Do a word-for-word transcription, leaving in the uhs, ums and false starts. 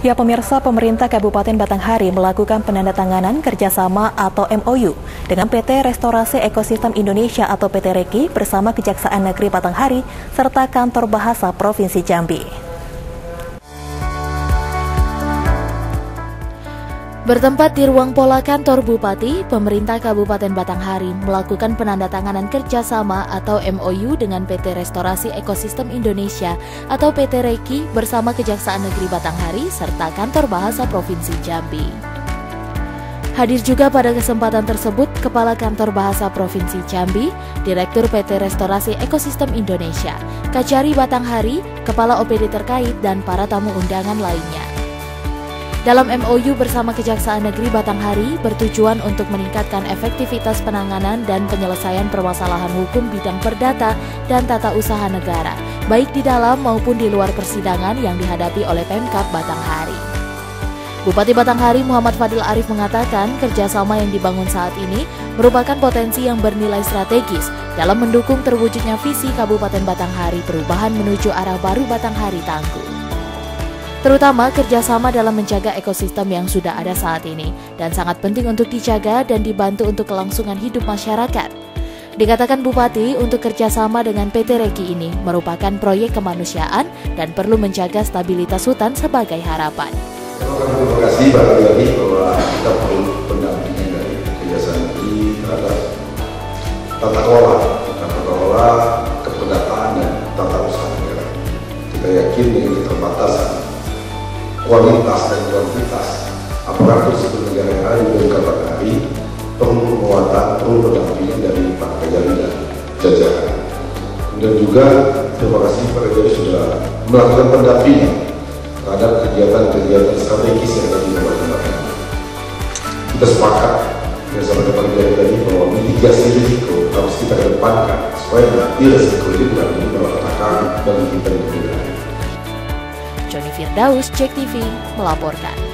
Ya pemirsa, pemerintah Kabupaten Batanghari melakukan penandatanganan kerjasama atau M O U dengan P T Restorasi Ekosistem Indonesia atau P T REKI bersama Kejaksaan Negeri Batanghari serta Kantor Bahasa Provinsi Jambi. Bertempat di ruang pola kantor Bupati, pemerintah Kabupaten Batanghari melakukan penandatanganan kerjasama atau M O U dengan P T Restorasi Ekosistem Indonesia atau P T REKI bersama Kejaksaan Negeri Batanghari serta Kantor Bahasa Provinsi Jambi. Hadir juga pada kesempatan tersebut Kepala Kantor Bahasa Provinsi Jambi, Direktur P T Restorasi Ekosistem Indonesia, Kajari Batanghari, Kepala O P D terkait, dan para tamu undangan lainnya. Dalam M O U bersama Kejaksaan Negeri Batanghari bertujuan untuk meningkatkan efektivitas penanganan dan penyelesaian permasalahan hukum bidang perdata dan tata usaha negara, baik di dalam maupun di luar persidangan yang dihadapi oleh Pemkab Batanghari. Bupati Batanghari Muhammad Fadil Arif mengatakan kerjasama yang dibangun saat ini merupakan potensi yang bernilai strategis dalam mendukung terwujudnya visi Kabupaten Batanghari perubahan menuju arah baru Batanghari Tangguh. Terutama kerjasama dalam menjaga ekosistem yang sudah ada saat ini dan sangat penting untuk dijaga dan dibantu untuk kelangsungan hidup masyarakat. Dikatakan Bupati, untuk kerjasama dengan P T REKI ini merupakan proyek kemanusiaan dan perlu menjaga stabilitas hutan sebagai harapan. Terima kasih bagi lagi bahwa kita perlu pendampingan dari Kejaksaan Negeri terhadap tata kelola, tata kelola, keperdataan dan tata usaha negara. Kita yakin dengan keterbatasan kualitas dan kuantitas aparatur sipil negara yang ada di Batanghari perlu penguatan, perlu pendampingan dari Pak Kajari dan jajaran. Dan juga terima kasih Pak Kajari sudah melakukan pendampingan terhadap kegiatan-kegiatan strategis yang ada di Kabupaten Batanghari. Kita sepakat bersama dengan Pak Kajari tadi bahwa mitigasi risiko harus kita kedepankan supaya nanti risiko itu tidak menjadi malapetaka bagi kita di negara. Joni Firdaus, Cek T V, melaporkan.